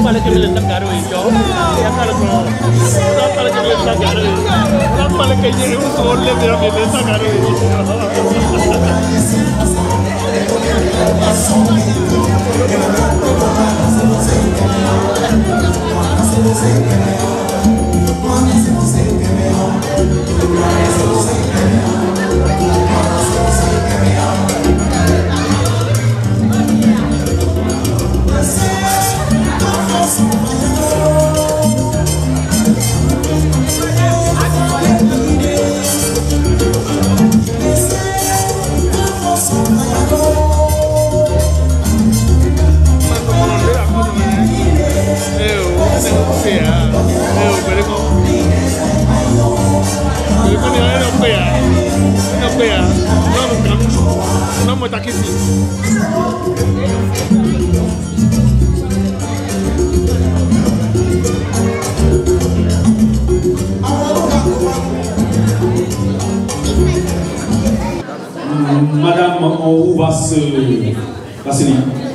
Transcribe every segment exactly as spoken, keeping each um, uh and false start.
Madame Onrou va se, va se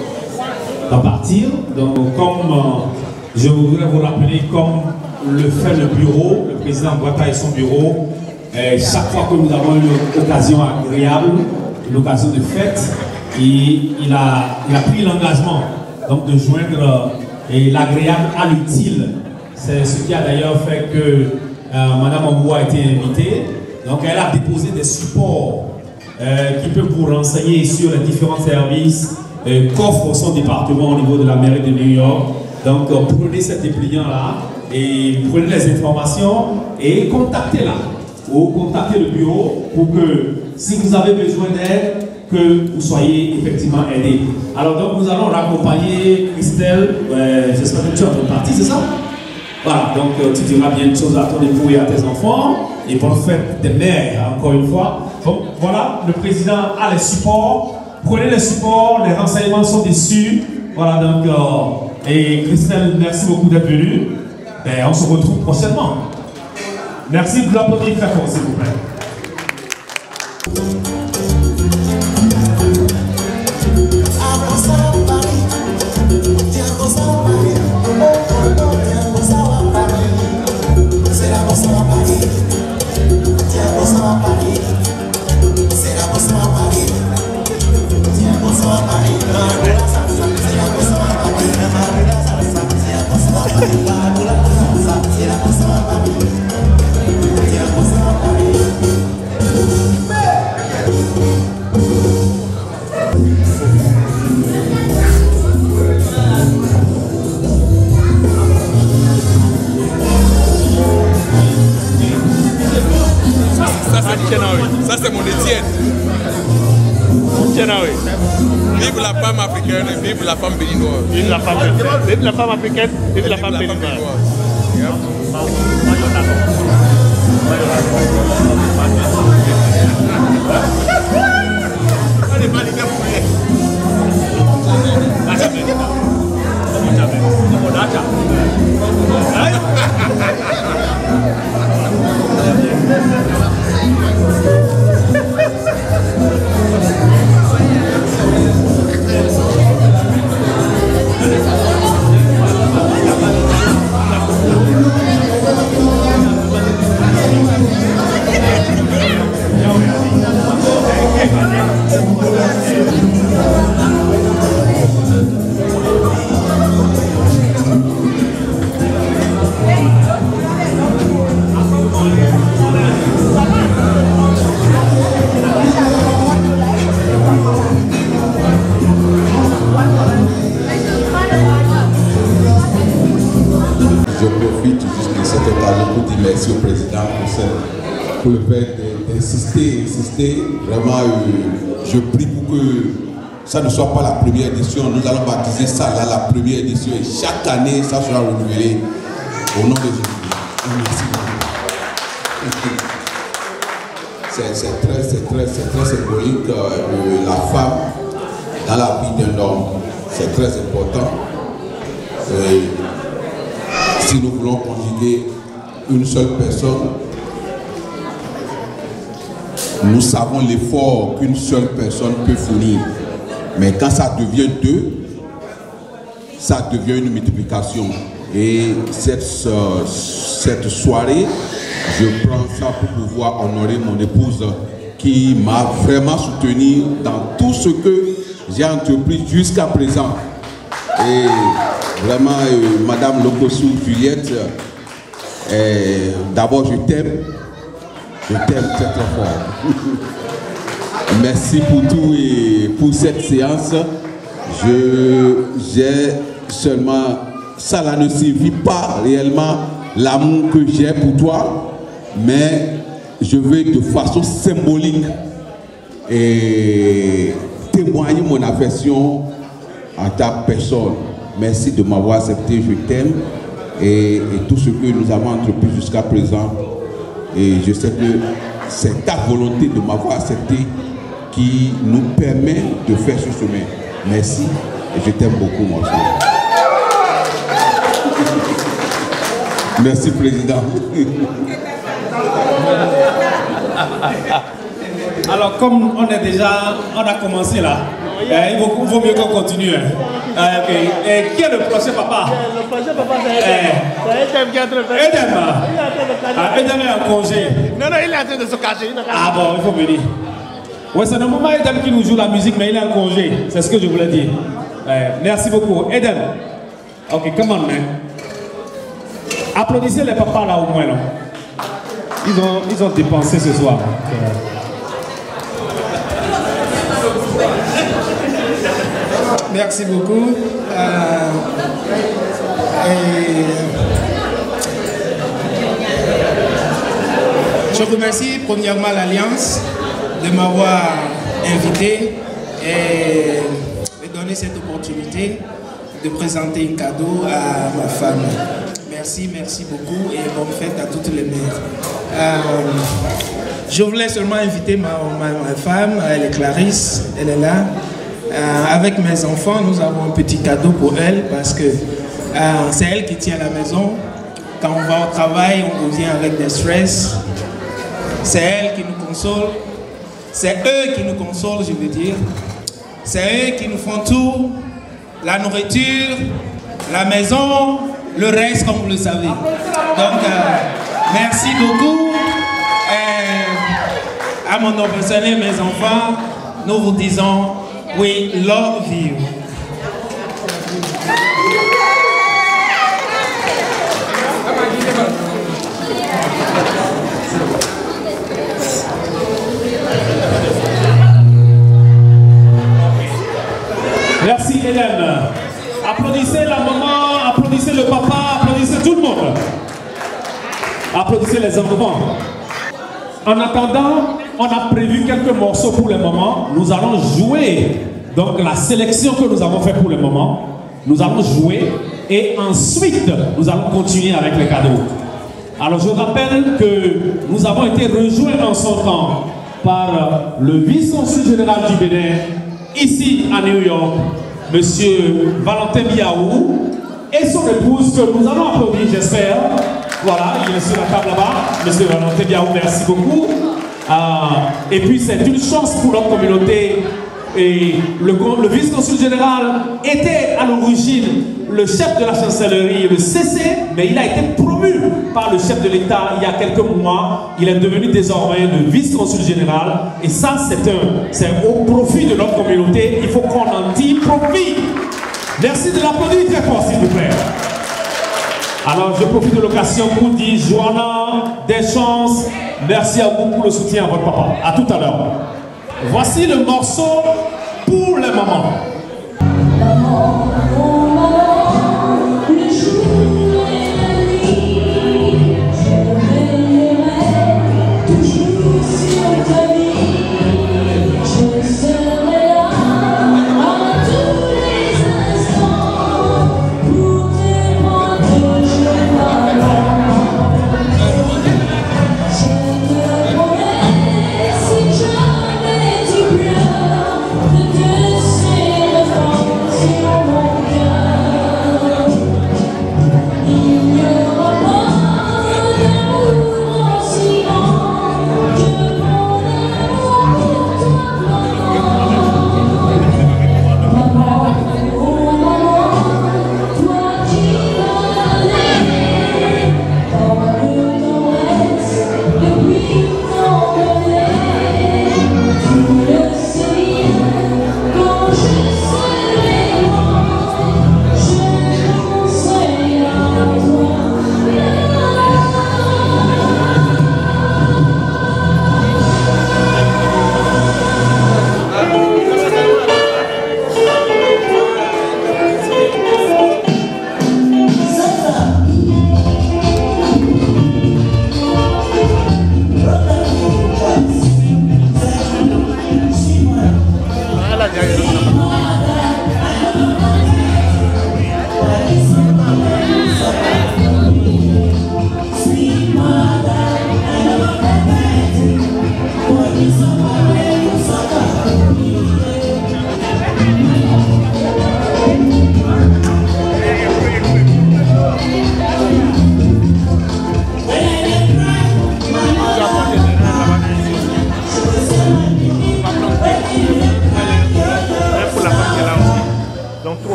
va partir. Donc, comme euh, je voudrais vous rappeler, comme le fait le bureau, le président Boata et son bureau, et chaque fois que nous avons une occasion agréable, une occasion de fête, et il, a, il a pris l'engagement donc de joindre euh, l'agréable à l'utile. C'est ce qui a d'ailleurs fait que euh, Madame Onrou a été invitée. Donc, elle a déposé des supports Euh, qui peut vous renseigner sur les différents services euh, qu'offre son département au niveau de la mairie de New York. Donc euh, prenez cet dépliant-là et prenez les informations et contactez-la ou contactez le bureau pour que si vous avez besoin d'aide, que vous soyez effectivement aidé. Alors donc nous allons raccompagner Christelle, euh, j'espère que tu es en partie, c'est ça? Voilà, donc euh, tu diras bien une chose à ton époux et à tes enfants et bonne fête des mères encore une fois. Donc voilà, le président a les supports. Prenez les supports, les renseignements sont dessus. Voilà donc, euh, et Christelle, merci beaucoup d'être venue. Et on se retrouve prochainement. Merci de l'applaudir très fort, s'il vous plaît. Ça c'est mon Étienne. Vive la femme africaine, vive la femme béninoise. Vive la femme africaine, vive la femme africaine, vive la femme béninoise. Merci au président pour, ce, pour le fait d'insister, insister. Vraiment, euh, je prie pour que ça ne soit pas la première édition. Nous allons baptiser ça là, la première édition. Et chaque année, ça sera renouvelé au nom de Jésus. Merci beaucoup. C'est très, c'est très, c'est très symbolique. Euh, la femme dans la vie d'un homme, c'est très important. Euh, si nous voulons conjuguer une seule personne, nous savons l'effort qu'une seule personne peut fournir. Mais quand ça devient deux, ça devient une multiplication. Et cette, euh, cette soirée, je prends ça pour pouvoir honorer mon épouse qui m'a vraiment soutenu dans tout ce que j'ai entrepris jusqu'à présent. Et vraiment, euh, Madame Lokossou Juliette, euh, d'abord je t'aime, je t'aime très très fort. Merci pour tout et pour cette séance. Je, j'ai seulement, ça là ne signifie pas réellement l'amour que j'ai pour toi, mais je veux de façon symbolique et témoigner mon affection en ta personne. Merci de m'avoir accepté, je t'aime et, et tout ce que nous avons entrepris jusqu'à présent. Et je sais que c'est ta volonté de m'avoir accepté qui nous permet de faire ce chemin. Merci et je t'aime beaucoup, mon frère. Merci, Président. Alors, comme on est déjà, on a commencé là, euh, il vaut, vaut mieux qu'on continue. Hein. Euh, okay. Et qui est le prochain papa? Le prochain papa, c'est Edem. C'est Edem qui est en train de faire. Edem. Ah, Edem est en congé. Non, non, il est en train de se cacher. Ah bon, il faut venir. Ouais, c'est le moment Edem qui nous joue la musique, mais il est en congé. C'est ce que je voulais dire. Euh, merci beaucoup. Edem. Ok, come on, man. Applaudissez les papas là au moins, là. Ils ont, ils ont dépensé ce soir. Merci beaucoup. Euh, et je remercie premièrement l'Alliance de m'avoir invité et de donner cette opportunité de présenter un cadeau à ma femme. Merci, merci beaucoup et bonne fête à toutes les mères. Euh, je voulais seulement inviter ma, ma, ma femme, elle est Clarisse, elle est là. Euh, avec mes enfants, nous avons un petit cadeau pour elle parce que euh, c'est elle qui tient la maison. Quand on va au travail, on revient avec des stress. C'est elle qui nous console. C'est eux qui nous consolent, je veux dire. C'est eux qui nous font tout. La nourriture, la maison, le reste, comme vous le savez. Donc, euh, merci beaucoup. Et à mon nom personnel, mes enfants, nous vous disons we love you. Merci Hélène. Applaudissez la maman, applaudissez le papa, applaudissez tout le monde. Applaudissez les enfants. En attendant, on a prévu quelques morceaux pour le moment. Nous allons jouer. Donc la sélection que nous avons faite pour le moment, nous allons jouer et ensuite nous allons continuer avec les cadeaux. Alors je rappelle que nous avons été rejoints en son temps par le vice-consul général du Bénin ici à New York, monsieur Valentin Biaou, et son épouse que nous allons applaudir, j'espère. Voilà, il est sur la table là-bas. Monsieur Valentin Biaou, merci beaucoup. Euh, et puis c'est une chance pour notre communauté. Et le, le vice-consul général était à l'origine le chef de la chancellerie, le C C, mais il a été promu par le chef de l'État il y a quelques mois. Il est devenu désormais le vice-consul général. Et ça, c'est un, c'est au profit de notre communauté. Il faut qu'on en tire profit. Merci de l'applaudir très fort, s'il vous plaît. Alors, je profite de l'occasion pour dire, Joanna, des chances. Merci à vous pour le soutien à votre papa. À tout à l'heure. Voici le morceau pour les mamans. See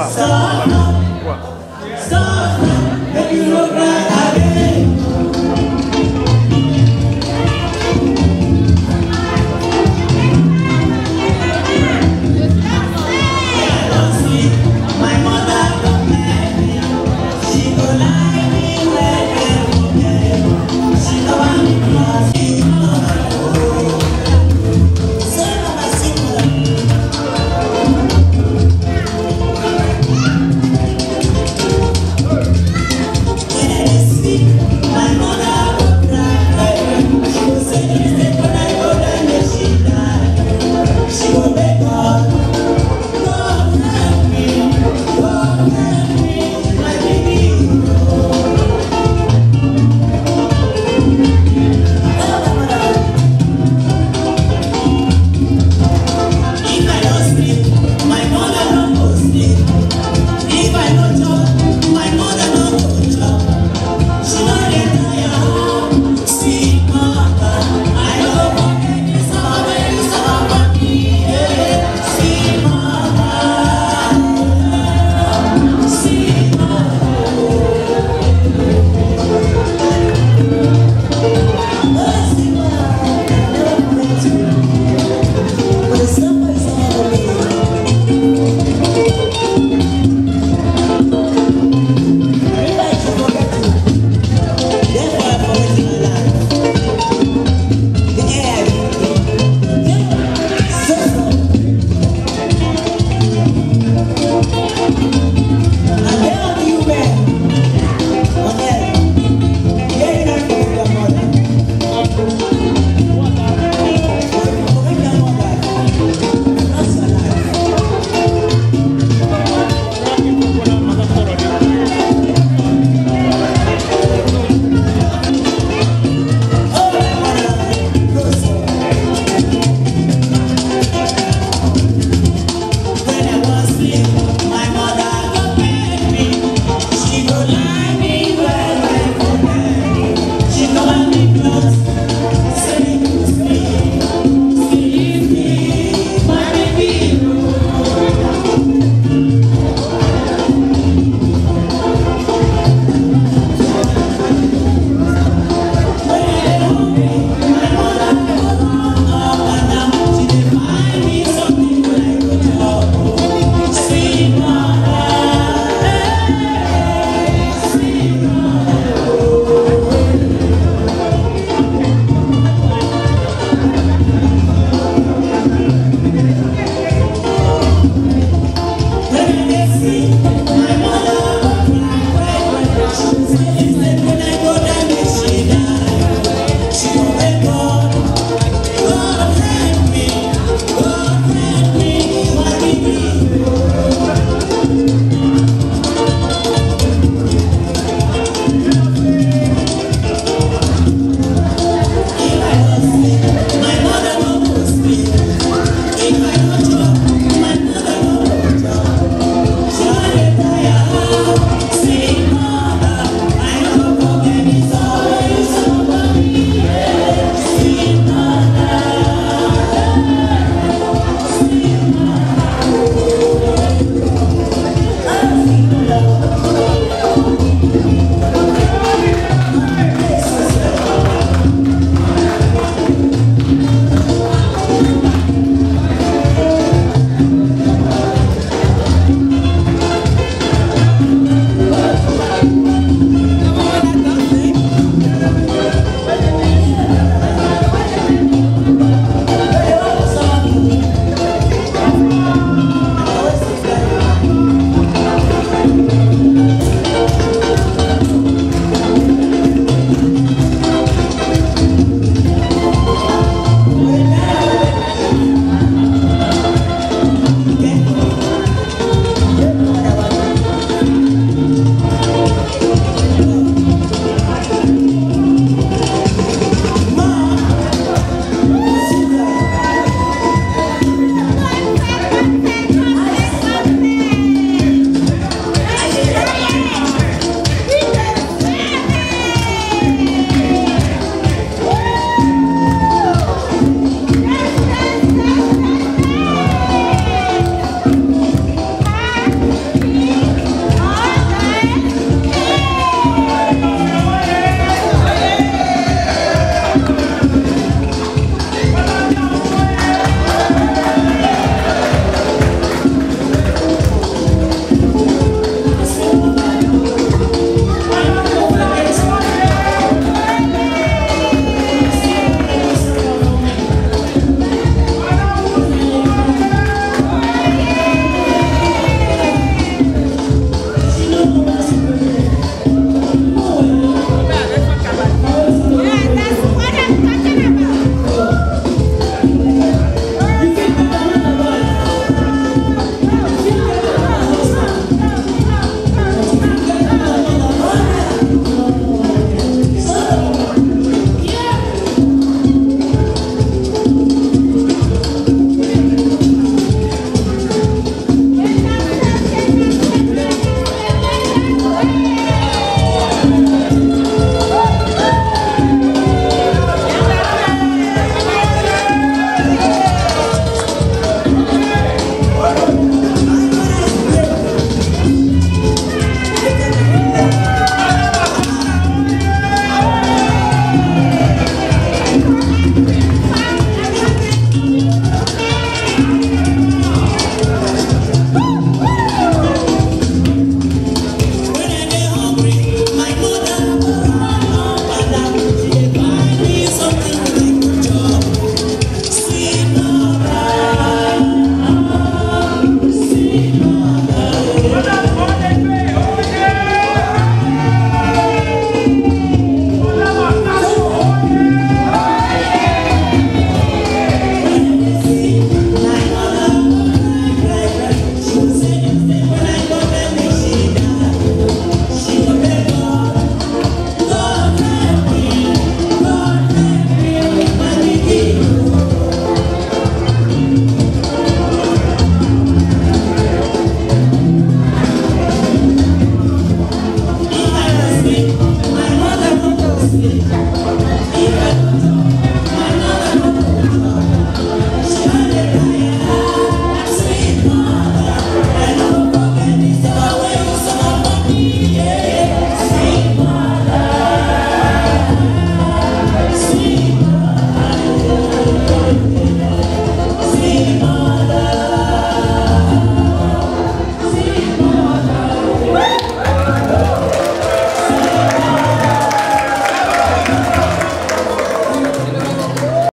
Rasta.